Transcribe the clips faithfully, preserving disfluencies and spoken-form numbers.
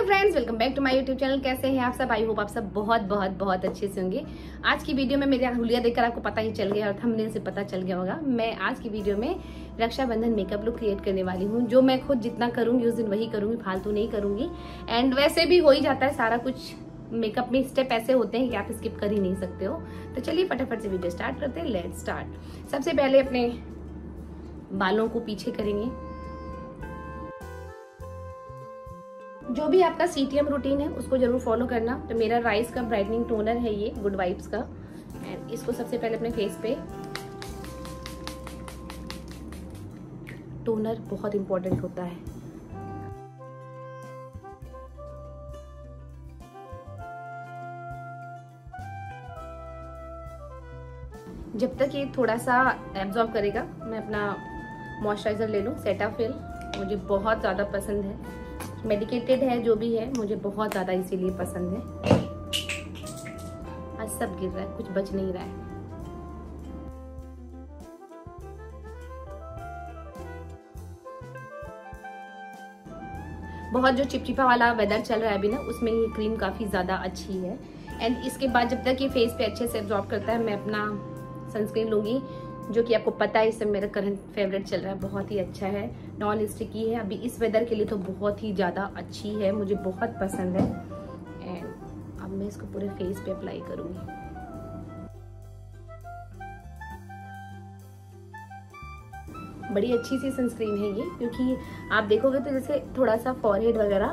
Friends, welcome back to my YouTube channel. कैसे हैं आप सब? आई होप आप सब बहुत बहुत बहुत अच्छे से होंगे। आज की वीडियो में मेरे हुलिया देखकर आपको पता ही चल गया और थंबनेल से पता चल गया होगा। मैं आज की वीडियो में रक्षाबंधन मेकअप लुक क्रिएट करने वाली हूँ। जो मैं खुद जितना करूंगी उस दिन वही करूंगी, फालतू नहीं करूंगी। एंड वैसे भी हो ही जाता है सारा कुछ। मेकअप में स्टेप ऐसे होते हैं कि आप स्किप कर ही नहीं सकते हो। तो चलिए फटाफट से वीडियो स्टार्ट करते हैं। Let's start. सबसे पहले अपने बालों को पीछे करेंगे। जो भी आपका सीटीएम रूटीन है उसको जरूर फॉलो करना। तो मेरा राइस का ब्राइटनिंग टोनर है ये, गुड वाइब्स का। एंड इसको सबसे पहले अपने फेस पे, टोनर बहुत इंपॉर्टेंट होता है। जब तक ये थोड़ा सा एब्जॉर्ब करेगा मैं अपना मॉइस्चराइजर ले लूं। सेटाफिल मुझे बहुत ज्यादा पसंद है, मेडिकेटेड है जो भी है, मुझे बहुत ज्यादा इसीलिए पसंद है। आज सब गिर रहा है, कुछ बच नहीं रहा है। बहुत जो चिपचिपा वाला वेदर चल रहा है अभी ना, उसमें ये क्रीम काफी ज्यादा अच्छी है। एंड इसके बाद जब तक ये फेस पे अच्छे से एब्जॉर्ब करता है, मैं अपना सनस्क्रीन लूंगी, जो कि आपको पता है इस समय मेरा करंट फेवरेट चल रहा है। बहुत ही अच्छा है, नॉन स्टिकी है। अभी इस वेदर के लिए तो बहुत ही ज़्यादा अच्छी है, मुझे बहुत पसंद है। एंड अब मैं इसको पूरे फेस पे अप्लाई करूंगी। बड़ी अच्छी सी सनस्क्रीन है ये, क्योंकि आप देखोगे तो जैसे थोड़ा सा फॉरहेड वगैरह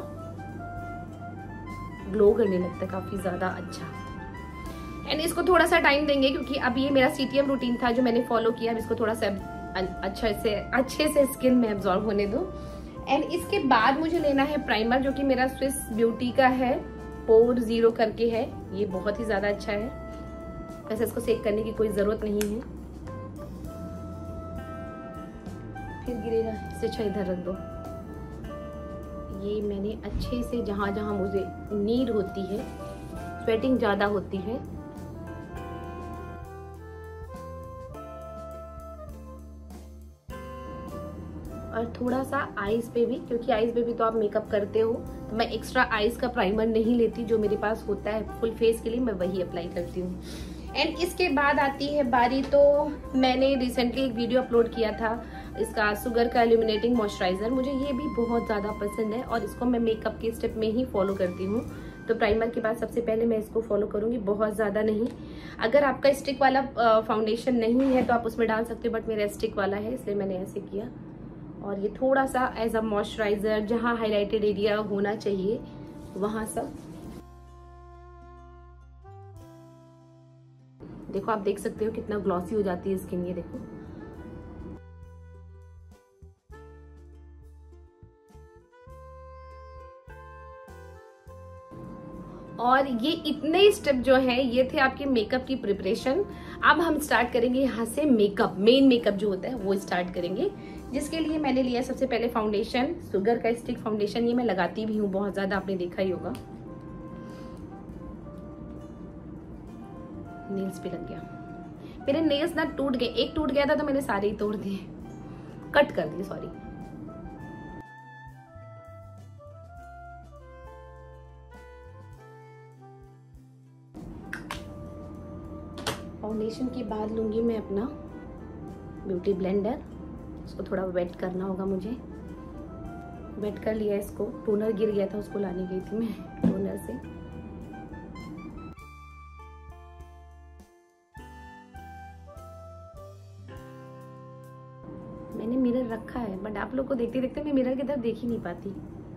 ग्लो करने लगता है, काफी ज़्यादा अच्छा। एंड इसको थोड़ा सा टाइम देंगे, क्योंकि अब ये मेरा सीटीएम रूटीन था जो मैंने फॉलो किया। अब इसको थोड़ा सा अच्छा से अच्छे से स्किन में एब्जॉर्ब होने दो। एंड इसके बाद मुझे लेना है प्राइमर, जो कि मेरा स्विस ब्यूटी का है, पोर जीरो करके है। ये बहुत ही ज्यादा अच्छा है। वैसे इसको सेक करने की कोई जरूरत नहीं है, फिर गिरेगा, इससे अच्छा इधर रख दो। ये मैंने अच्छे से जहां जहां मुझे नीड होती है, स्वेटिंग ज्यादा होती है, और थोड़ा सा आईज पे भी, क्योंकि आईज पे भी तो आप मेकअप करते हो, तो मैं एक्स्ट्रा आईज का प्राइमर नहीं लेती। जो मेरे पास होता है फुल फेस के लिए मैं वही अप्लाई करती हूँ। एंड इसके बाद आती है बारी, तो मैंने रिसेंटली एक वीडियो अपलोड किया था इसका, शुगर का इल्यूमिनेटिंग मॉइस्चराइजर। मुझे ये भी बहुत ज्यादा पसंद है और इसको मैं मेकअप के स्टेप में ही फॉलो करती हूँ। तो प्राइमर के बाद सबसे पहले मैं इसको फॉलो करूंगी, बहुत ज्यादा नहीं। अगर आपका स्टिक वाला फाउंडेशन नहीं है तो आप उसमें डाल सकते हो, बट मेरा स्टिक वाला है इसलिए मैंने ऐसे किया। और ये थोड़ा सा एज अ मॉइस्चराइजर, जहां हाइलाइटेड एरिया होना चाहिए वहां सब। देखो आप देख सकते हो कितना ग्लॉसी हो जाती है स्किन, ये देखो। और ये इतने स्टेप जो है ये थे आपके मेकअप की प्रिपरेशन। अब हम स्टार्ट करेंगे यहाँ से मेकअप, मेन मेकअप जो होता है वो स्टार्ट करेंगे। जिसके लिए मैंने लिया सबसे पहले फाउंडेशन, शुगर का स्टिक फाउंडेशन। ये मैं लगाती भी हूँ बहुत ज्यादा, आपने देखा ही होगा। नेल्स पे लग गया, मेरे नेल्स ना टूट गए। एक टूट गया था तो मैंने सारे ही तोड़ दिए, कट कर दिए, सॉरी। फाउंडेशन के बाद लूंगी मैं अपना ब्यूटी ब्लेंडर। इसको थोड़ा वेट करना होगा मुझे। वेट कर लिया इसको। टोनर गिर गया था, उसको लाने गई थी मैं टोनर से। मैंने मिरर रखा है, बट आप लोग को देखते देखते मैं मिरर की तरफ देख ही नहीं पाती।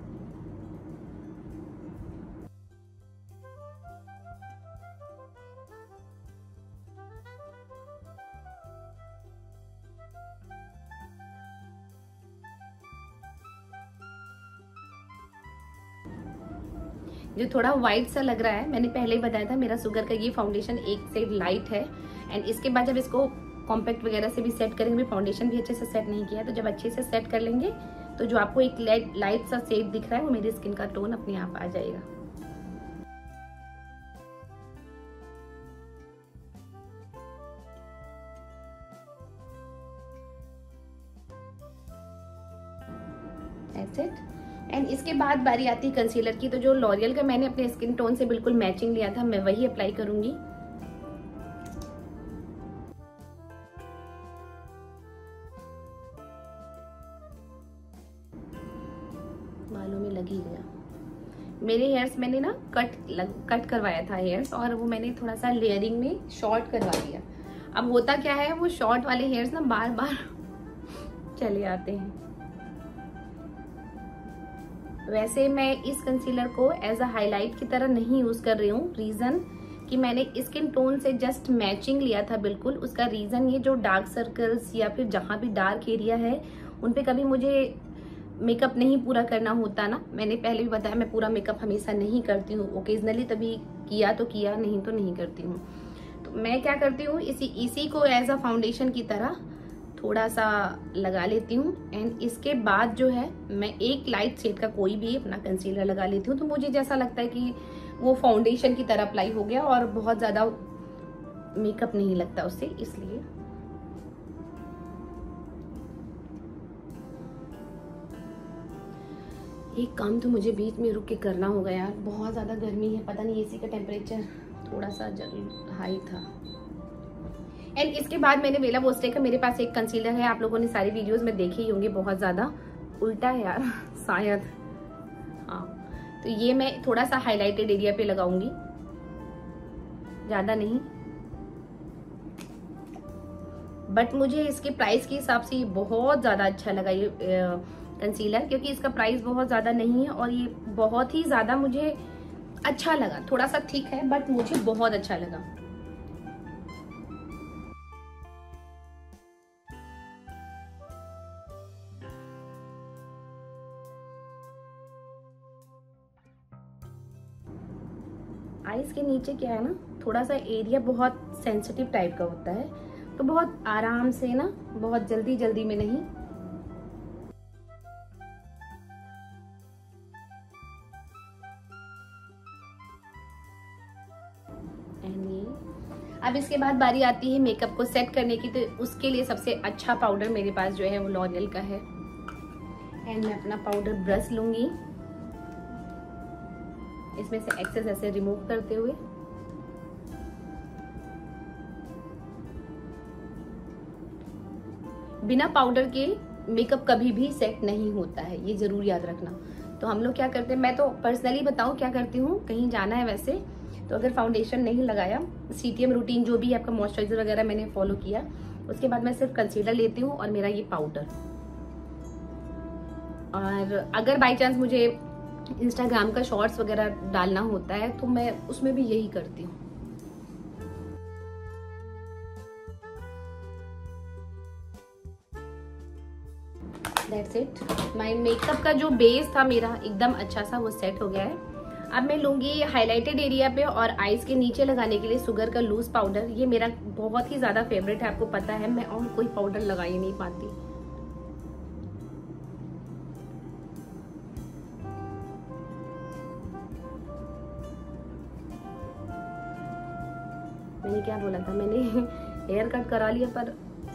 जो थोड़ा व्हाइट सा लग रहा है, मैंने पहले ही बताया था मेरा शुगर का ये फाउंडेशन एक से लाइट है। एंड इसके बाद जब इसको कॉम्पैक्ट वगैरह से भी सेट करेंगे, फाउंडेशन भी अच्छे से सेट नहीं किया, तो जब अच्छे से सेट कर लेंगे तो जो आपको एक लाइट लाइट सा शेड दिख रहा है वो मेरी स्किन का टोन अपने आप आ जाएगा। That's it। एंड इसके बाद बारी आती है कंसीलर की। तो जो लॉरियल का मैंने अपने स्किन टोन से बिल्कुल मैचिंग लिया था, मैं वही अप्लाई करूंगी। बालों में लग ही गया। मेरे हेयर्स मैंने ना कट लग, कट करवाया था हेयर्स, और वो मैंने थोड़ा सा लेयरिंग में शॉर्ट करवा दिया। अब होता क्या है, वो शॉर्ट वाले हेयर्स ना बार बार चले आते हैं। वैसे मैं इस कंसीलर को एज अ हाईलाइट की तरह नहीं यूज कर रही हूँ। रीजन कि मैंने स्किन टोन से जस्ट मैचिंग लिया था बिल्कुल। उसका रीजन ये, जो डार्क सर्कल्स या फिर जहाँ भी डार्क एरिया है उन पे कभी मुझे मेकअप नहीं पूरा करना होता ना। मैंने पहले भी बताया मैं पूरा मेकअप हमेशा नहीं करती हूँ, ओकेजनली तभी किया तो किया, नहीं तो नहीं करती हूँ। तो मैं क्या करती हूँ, इसी इसी को एज अ फाउंडेशन की तरह थोड़ा सा लगा लेती हूँ। एंड इसके बाद जो है मैं एक लाइट शेड का कोई भी अपना कंसीलर लगा लेती हूँ। तो मुझे जैसा लगता है कि वो फाउंडेशन की तरह अप्लाई हो गया और बहुत ज्यादा मेकअप नहीं लगता उससे, इसलिए। एक काम तो मुझे बीच में रुक के करना होगा यार, बहुत ज्यादा गर्मी है। पता नहीं एसी का टेम्परेचर थोड़ा सा हाई था। एंड इसके बाद मैंने बेला बोस्टे का, मेरे पास एक कंसीलर है, आप लोगों ने सारी वीडियोस में देखे ही होंगे, बहुत ज्यादा उल्टा है यार शायद, हाँ। तो ये मैं थोड़ा सा हाईलाइटेड एरिया पे लगाऊंगी, ज्यादा नहीं। बट मुझे इसके प्राइस के हिसाब से ये बहुत ज्यादा अच्छा लगा ये कंसीलर, क्योंकि इसका प्राइस बहुत ज्यादा नहीं है और ये बहुत ही ज्यादा मुझे अच्छा लगा। थोड़ा सा थिक है बट मुझे बहुत अच्छा लगा। आईज के नीचे क्या है ना, थोड़ा सा एरिया बहुत सेंसिटिव टाइप का होता है, तो बहुत आराम से ना, बहुत जल्दी जल्दी में नहीं। अब इसके बाद बारी आती है मेकअप को सेट करने की। तो उसके लिए सबसे अच्छा पाउडर मेरे पास जो है वो लॉरियल का है। एंड मैं अपना पाउडर ब्रश लूंगी, इसमें से एक्सेस ऐसे रिमूव करते हुए। बिना पाउडर के मेकअप कभी भी सेट नहीं होता है, ये जरूर याद रखना। तो हम लोग क्या करते हैं, मैं तो पर्सनली बताऊं क्या करती हूँ, कहीं जाना है वैसे तो अगर फाउंडेशन नहीं लगाया, सीटीएम रूटीन जो भी आपका मॉइस्चराइजर वगैरह मैंने फॉलो किया, उसके बाद मैं सिर्फ कंसीलर लेती हूँ और मेरा ये पाउडर। और अगर बाय चांस मुझे इंस्टाग्राम का शॉर्ट्स वगैरह डालना होता है तो मैं उसमें भी यही करती हूँ। That's it। माय मेकअप का जो बेस था मेरा एकदम अच्छा सा वो सेट हो गया है। अब मैं लूंगी हाइलाइटेड एरिया पे और आईज के नीचे लगाने के लिए सुगर का लूज पाउडर। ये मेरा बहुत ही ज्यादा फेवरेट है, आपको पता है मैं और कोई पाउडर लगा ही नहीं पाती। मैंने क्या बोला था, मैंने हेयर कट करा लिया पर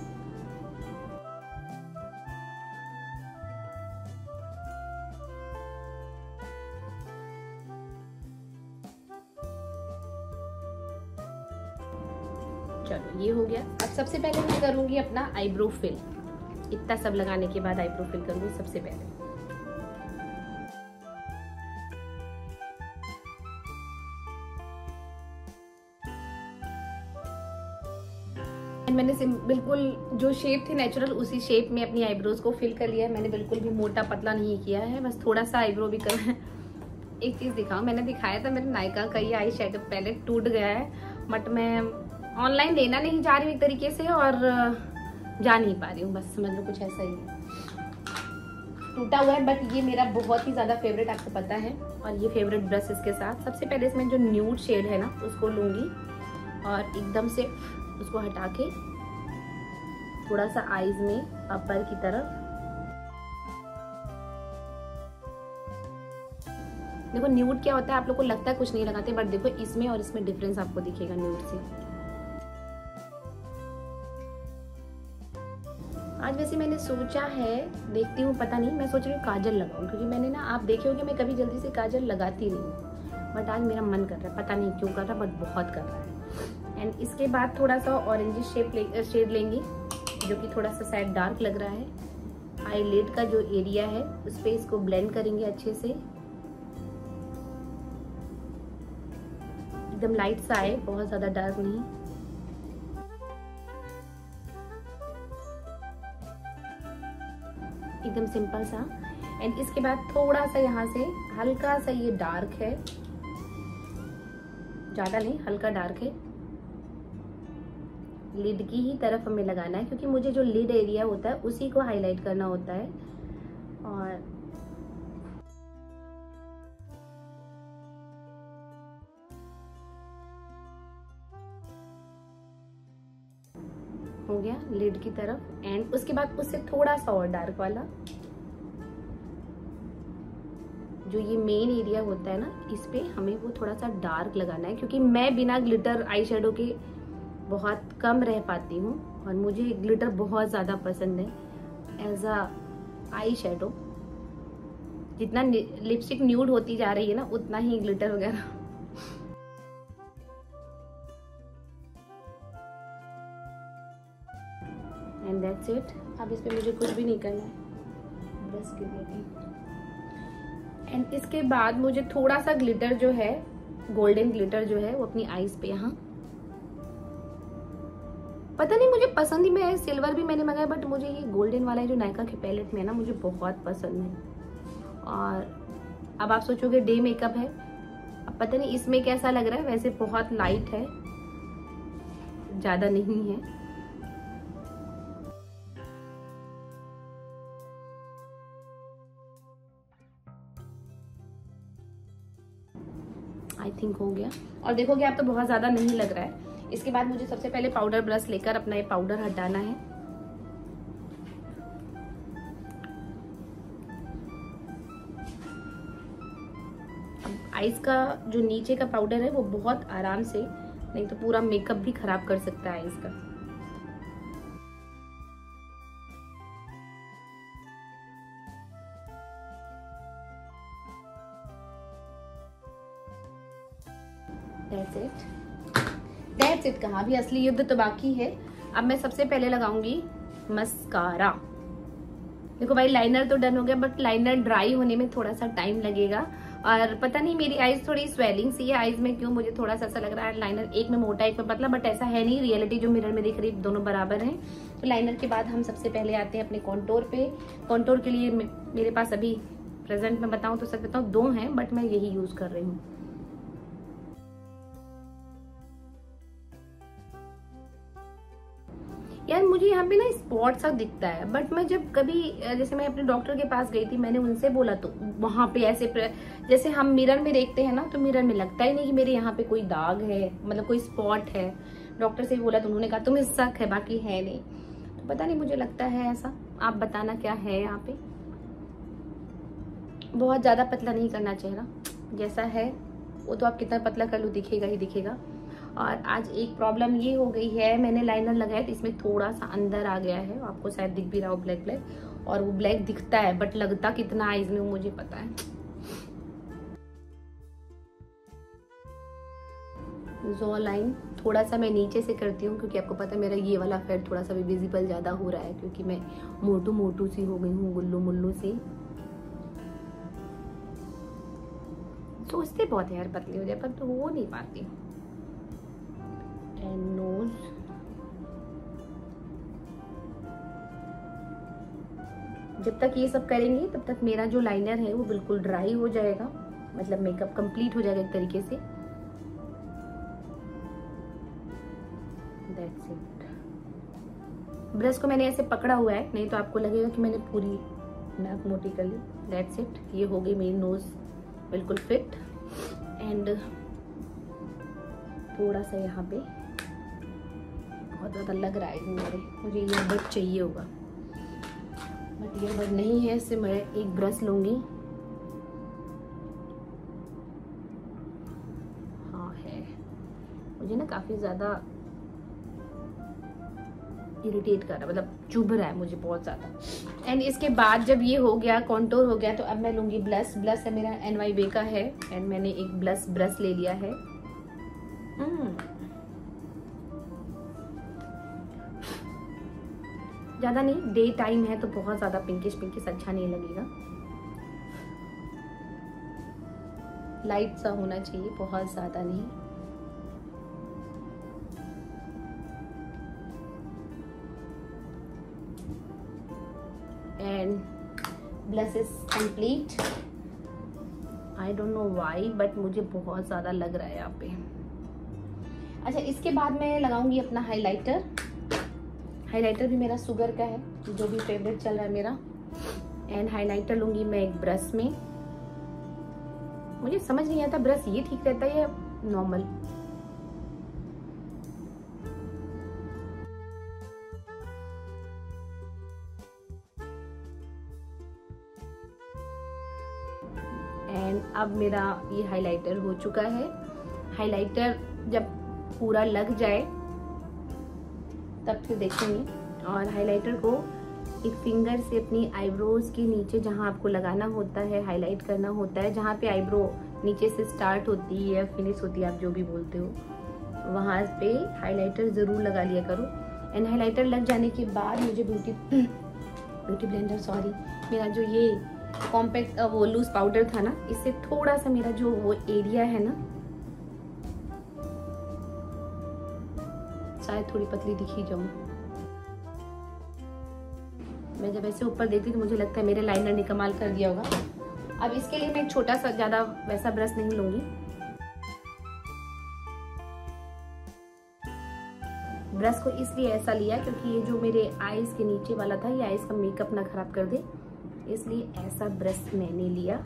चलो ये हो गया। अब सबसे पहले मैं करूंगी अपना आईब्रो फिल। इतना सब लगाने के बाद आईब्रो फिल करूंगी सबसे पहले। मैंने बिल्कुल जो शेप थी नेचुरल, उसी शेप में अपनी आईब्रोज को फिल कर लिया है। मैंने बिल्कुल भी मोटा पतला नहीं किया है, बस थोड़ा सा आईब्रो भी कर है। एक चीज दिखाऊं, मैंने दिखाया था मेरे नायका का ये आई शेडो पैलेट टूट गया है, बट मैं ऑनलाइन लेना नहीं जा रही हूँ एक तरीके से और जा नहीं पा रही हूँ, बस समझ लो कुछ ऐसा ही है। टूटा हुआ है बट ये मेरा बहुत ही ज्यादा फेवरेट, आपको पता है। और ये फेवरेट ब्रश इसके साथ सबसे पहले इसमें जो न्यूड शेड है ना उसको लूंगी और एकदम से उसको हटा के थोड़ा सा आईज में अपर की तरफ। देखो न्यूड क्या होता है, आप लोग को लगता है कुछ नहीं लगाते, बट देखो इसमें और इसमें डिफरेंस आपको दिखेगा न्यूड से। आज वैसे मैंने सोचा है, देखती हूँ, पता नहीं, मैं सोच रही हूँ काजल लगाऊं, क्योंकि मैंने ना, आप देखे होंगे मैं कभी जल्दी से काजल लगाती नहीं हूँ, बट आज मेरा मन कर रहा है, पता नहीं क्यों कर रहा, बट बहुत कर रहा है। एंड इसके बाद थोड़ा सा ऑरेंज शेप ले, शेड लेंगी, जो कि थोड़ा सा शायद डार्क लग रहा है। आईलिड का जो एरिया है उस पर इसको ब्लेंड करेंगे अच्छे से, एकदम लाइट सा आए, बहुत ज्यादा डार्क नहीं। एकदम सिंपल सा। एंड इसके बाद थोड़ा सा यहाँ से हल्का सा ये डार्क है, ज्यादा नहीं, हल्का डार्क है, लिड की ही तरफ हमें लगाना है, क्योंकि मुझे जो लिड एरिया होता है उसी को हाईलाइट करना होता है। और हो गया लिड की तरफ। एंड उसके बाद उससे थोड़ा सा और डार्क वाला, जो ये मेन एरिया होता है ना, इस पे हमें वो थोड़ा सा डार्क लगाना है, क्योंकि मैं बिना ग्लिटर आई शेडो के बहुत कम रह पाती हूँ और मुझे ग्लिटर बहुत ज्यादा पसंद है एज अ आई शेडो। जितना लिपस्टिक न्यूड होती जा रही है ना, उतना ही ग्लिटर वगैरह। And that's it. अब इस पे मुझे कुछ भी नहीं करना है, बस गिव इट। एंड इसके बाद मुझे थोड़ा सा ग्लिटर जो है, गोल्डन ग्लिटर जो है, वो अपनी आईज पे यहाँ, पता नहीं मुझे पसंद ही में है, सिल्वर भी मैंने मंगाया, बट मुझे ये गोल्डन वाला जो नायका के पैलेट में है ना, मुझे बहुत पसंद है। और अब आप सोचोगे डे मेकअप है, अब पता नहीं इसमें कैसा लग रहा है, वैसे बहुत लाइट है, ज्यादा नहीं है। आई थिंक हो गया। और देखोगे आप तो बहुत ज्यादा नहीं लग रहा है। इसके बाद मुझे सबसे पहले पाउडर ब्रश लेकर अपना ये पाउडर हटाना है। अब आईज का जो नीचे का पाउडर है वो बहुत आराम से, नहीं तो पूरा मेकअप भी खराब कर सकता है आईज का। That's it. That's it। कहाँ भी, असली युद्ध तो बाकी है। अब मैं सबसे पहले लगाऊंगी मस्कारा। देखो भाई, लाइनर तो डन हो गया, बट लाइनर ड्राई होने में थोड़ा सा टाइम लगेगा। और पता नहीं मेरी आईज थोड़ी स्वेलिंग सी है आईज में, क्यों मुझे थोड़ा सा ऐसा लग रहा है लाइनर एक में मोटा एक में पतला, बट ऐसा है नहीं, रियलिटी जो मिरर में दिख रही दोनों बराबर हैं। तो लाइनर के बाद हम सबसे पहले आते हैं अपने कॉन्टोर पे। कॉन्टोर के लिए मेरे पास अभी प्रेजेंट में बताऊं तो सच बताऊं दो हैं, बट मैं यही यूज कर रही हूँ। यार मुझे यहाँ पे ना स्पॉट सा दिखता है, बट मैं जब कभी, जैसे मैं अपने डॉक्टर के पास गई थी, मैंने उनसे बोला तो वहां पे ऐसे जैसे हम मिरर में देखते हैं ना, तो मिरर में लगता ही नहीं कि मेरे यहाँ पे कोई दाग है, मतलब कोई स्पॉट है। डॉक्टर से बोला तो उन्होंने कहा तुम्हें शक है, बाकी है नहीं। तो पता नहीं, मुझे लगता है ऐसा। आप बताना क्या है यहाँ पे। बहुत ज्यादा पतला नहीं करना चेहरा, जैसा है वो तो आप कितना पतला कर लो दिखेगा ही दिखेगा। और आज एक प्रॉब्लम ये हो गई है, मैंने लाइनर लगाया तो इसमें थोड़ा सा अंदर आ गया है, आपको शायद दिख भी रहा हो ब्लैक ब्लैक, और वो ब्लैक दिखता है बट लगता कितना आईज में मुझे पता है। जॉ लाइन थोड़ा सा मैं नीचे से करती हूँ, क्योंकि आपको पता है मेरा ये वाला फेयर थोड़ा सा भी विजिबल ज्यादा हो रहा है, क्योंकि मैं मोटू मोटू सी हो गई हूँ, गुल्लू मुल्लू सी। सोचते बहुत है यार पतली हो जाए, पर तो हो नहीं पाती। एंड नोज, जब तक ये सब करेंगे तब तक मेरा जो लाइनर है वो बिल्कुल ड्राई हो जाएगा, मतलब मेकअप कंप्लीट हो जाएगा एक तरीके से। That's it। ब्रश को मैंने ऐसे पकड़ा हुआ है, नहीं तो आपको लगेगा कि मैंने पूरी नाक मोटी कर ली। That's it। ये हो गई मेरी नोज बिल्कुल फिट। एंड थोड़ा सा यहाँ पे बहुत ज्यादा लग रहा है मेरे, मुझे ईयरबड चाहिए होगा, बट ईयरबड नहीं है। इससे मैं एक ब्रश लूंगी। हाँ है, मुझे ना काफी ज्यादा इरिटेट कर रहा है, मतलब चुभ रहा है मुझे बहुत ज़्यादा। एंड इसके बाद जब ये हो गया, कॉन्टोर हो गया, तो अब मैं लूँगी ब्लश। ब्लश है मेरा एन वाई बे का है एंड मैंने एक ब्लश ब्रश ले लिया है। ज़्यादा नहीं, डे टाइम है तो बहुत ज़्यादा पिंकिश पिंकिश अच्छा नहीं लगेगा, लाइट सा होना चाहिए, बहुत ज़्यादा नहीं। And blush is complete. I don't know why but मुझे बहुत ज़्यादा लग रहा है यहाँ पे। अच्छा, इसके बाद मैं लगाऊंगी अपना हाइलाइटर। हाइलाइटर भी मेरा शुगर का है, जो भी फेवरेट चल रहा है मेरा। एंड हाइलाइटर लूंगी मैं एक ब्रश में। मुझे समझ नहीं आता ब्रश ये ठीक रहता है या नॉर्मल। एंड अब मेरा ये हाइलाइटर हो चुका है। हाइलाइटर जब पूरा लग जाए तब फिर देखेंगे। और हाइलाइटर को एक फिंगर से अपनी आईब्रोज के नीचे, जहां आपको लगाना होता है, हाईलाइट करना होता है, जहां पे आईब्रो नीचे से स्टार्ट होती है या फिनिश होती है, आप जो भी बोलते हो, वहां पे हाइलाइटर जरूर लगा लिया करो। एंड हाइलाइटर लग जाने के बाद मुझे ब्यूटी ब्यूटी ब्लेंडर सॉरी मेरा जो ये कॉम्पैक्ट वो लूज पाउडर था ना, इससे थोड़ा सा मेरा जो वो एरिया है ना, शायद थोड़ी पतली दिखी जाऊं। मैं जब ऐसे ऊपर देखती तो मुझे लगता है मेरे लाइनर ने कमाल कर दिया होगा। अब इसके लिए मैं एक छोटा सा, ज्यादा वैसा ब्रश नहीं लूंगी। ब्रश को इसलिए ऐसा लिया क्योंकि ये जो मेरे आईज के नीचे वाला था, ये आईज का मेकअप ना खराब कर दे, इसलिए ऐसा ब्रश मैंने लिया।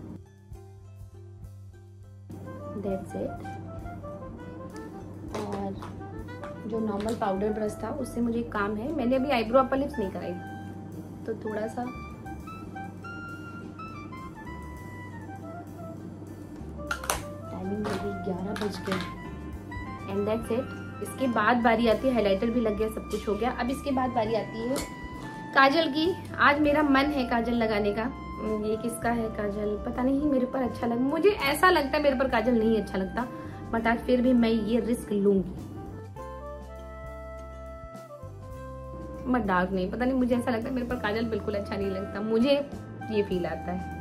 That's it। और जो नॉर्मल पाउडर ब्रश था उससे मुझे काम है। मैंने अभी आईब्रो अपर लिप्स नहीं कराई, तो थोड़ा सा टाइमिंग लगी, ग्यारह बज गए। And that's it. इसके बाद बारी आती है, हाइलाइटर भी लग गया, सब कुछ हो गया। अब इसके बाद बारी आती है काजल की। आज मेरा मन है काजल लगाने का। ये किसका है काजल पता नहीं, मेरे पर अच्छा लग, मुझे ऐसा लगता है मेरे पर काजल नहीं अच्छा लगता, बट आज फिर भी मैं ये रिस्क लूंगी। मैं डार्क नहीं, पता नहीं मुझे ऐसा लगता है मेरे पर काजल बिल्कुल अच्छा नहीं लगता, मुझे ये फील आता है।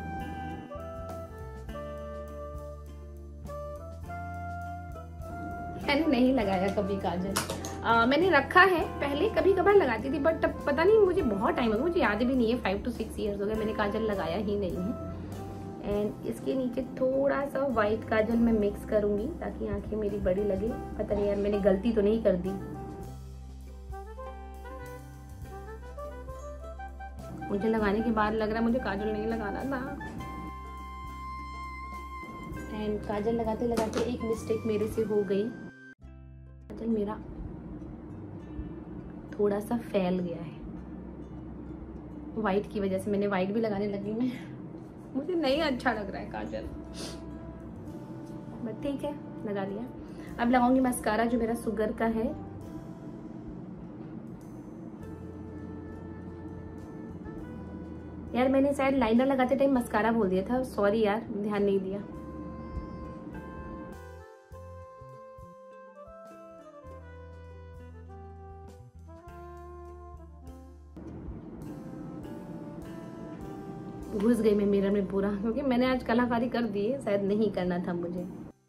मैंने नहीं लगाया कभी काजल, आ, मैंने रखा है, पहले कभी कभार लगाती थी, बट अब पता नहीं मुझे बहुत टाइम हो गया, मुझे याद भी नहीं है, फाइव टू सिक्स ईयर्स हो गए मैंने काजल लगाया ही नहीं है। एंड इसके नीचे थोड़ा सा व्हाइट काजल मैं मिक्स करूंगी ताकि आंखें मेरी बड़ी लगे। पता नहीं यार मैंने गलती तो नहीं कर दी, मुझे लगाने के बाद लग रहा है मुझे काजल नहीं लगाना था। एंड काजल लगाते लगाते एक मिस्टेक मेरे से हो गई, काजल मेरा थोड़ा सा फैल गया है व्हाइट की वजह से। मैंने व्हाइट भी लगाने लगी, मैं मुझे नहीं अच्छा लग रहा है काजल, बट ठीक है लगा लिया। अब लगाऊंगी मस्कारा जो मेरा शुगर का है। यार मैंने शायद लाइनर लगाते टाइम मस्कारा बोल दिया था, सॉरी यार, ध्यान नहीं दिया। घुस गई मैं मिरर में पूरा, क्योंकि मैंने आज कलाकारी कर दी है, शायद नहीं करना था मुझे।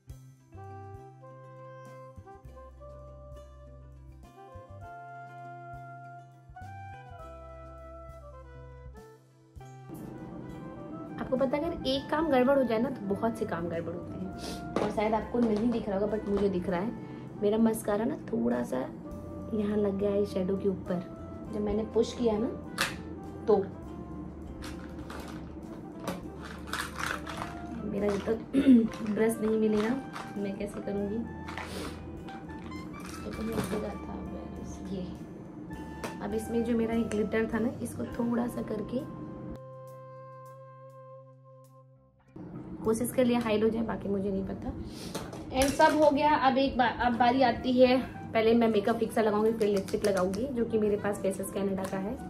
आपको पता है अगर एक काम गड़बड़ हो जाए ना तो बहुत से काम गड़बड़ होते हैं, और शायद आपको नहीं दिख रहा होगा बट मुझे दिख रहा है। मेरा मस्कारा ना थोड़ा सा यहाँ लग गया है शैडो के ऊपर, जब मैंने पुश किया ना तो मेरा जब तक ब्रश नहीं मिलेगा मैं कैसे करूँगी। तो था ये अब इसमें जो मेरा एक ग्लिटर था ना, इसको थोड़ा सा करके कोशिश कर लिया हाइड हो जाए, बाकी मुझे नहीं पता। एंड सब हो गया। अब एक बार अब बारी आती है पहले मैं मेकअप फिक्सर लगाऊंगी, फिर लिपस्टिक लगाऊंगी, जो कि मेरे पास फेसेस कैनेडा का है।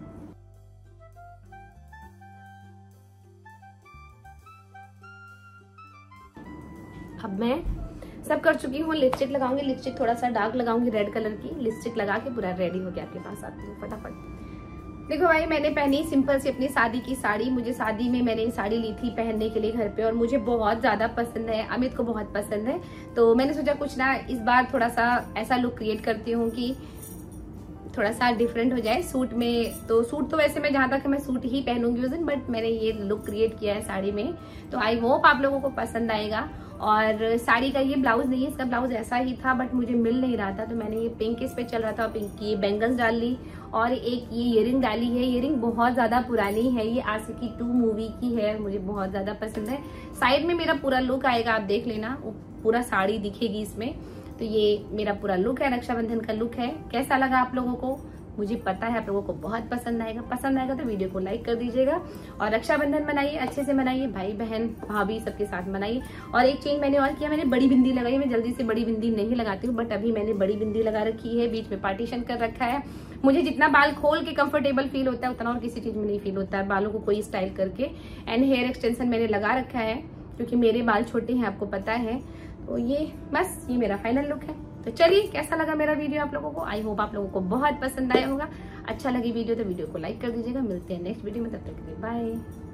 अब मैं सब कर चुकी हूँ, लिपस्टिक लगाऊंगी, लिपस्टिक थोड़ा सा डार्क लगाऊंगी रेड कलर की, लिपस्टिक लगा के पूरा रेडी होके आपके पास आती हूँ फटाफट। देखो भाई, मैंने पहनी सिंपल सी अपनी शादी की साड़ी। मुझे शादी में मैंने ये साड़ी ली थी पहनने के लिए घर पे, और मुझे बहुत ज्यादा पसंद है, अमित को बहुत पसंद है। तो मैंने सोचा कुछ ना इस बार थोड़ा सा ऐसा लुक क्रिएट करती हूँ कि थोड़ा सा डिफरेंट हो जाए सूट में। तो सूट तो वैसे मैं जहाँ तक मैं सूट ही पहनूंगी उस दिन, बट मैंने ये लुक क्रिएट किया है साड़ी में, तो आई होप आप लोगों को पसंद आएगा। और साड़ी का ये ब्लाउज नहीं है, इसका ब्लाउज ऐसा ही था बट मुझे मिल नहीं रहा था, तो मैंने ये पिंक इस पे चल रहा था, पिंक की बैंगल्स डाल ली और एक ये इयरिंग डाली है। इयरिंग बहुत ज्यादा पुरानी है, ये आशिकी टू मूवी की है, मुझे बहुत ज्यादा पसंद है। साइड में मेरा पूरा लुक आएगा, आप देख लेना, पूरा साड़ी दिखेगी इसमें। तो ये मेरा पूरा लुक है, रक्षाबंधन का लुक है। कैसा लगा आप लोगों को? मुझे पता है आप लोगों को बहुत पसंद आएगा। पसंद आएगा तो वीडियो को लाइक कर दीजिएगा और रक्षाबंधन मनाइए, अच्छे से मनाइए, भाई बहन भाभी सबके साथ मनाइए। और एक चेंज मैंने और किया, मैंने बड़ी बिंदी लगाई। मैं जल्दी से बड़ी बिंदी नहीं लगाती हूँ, बट अभी मैंने बड़ी बिंदी लगा रखी है, बीच में पार्टीशन कर रखा है। मुझे जितना बाल खोल के कंफर्टेबल फील होता है उतना और किसी चीज में नहीं फील होता है, बालों को कोई स्टाइल करके। एंड हेयर एक्सटेंशन मैंने लगा रखा है क्योंकि मेरे बाल छोटे हैं, आपको पता है। तो ये बस ये मेरा फाइनल लुक है। तो चलिए, कैसा लगा मेरा वीडियो आप लोगों को? आई होप आप लोगों को बहुत पसंद आया होगा। अच्छा लगी वीडियो तो वीडियो को लाइक कर दीजिएगा। मिलते हैं नेक्स्ट वीडियो में, तब तक के लिए बाय।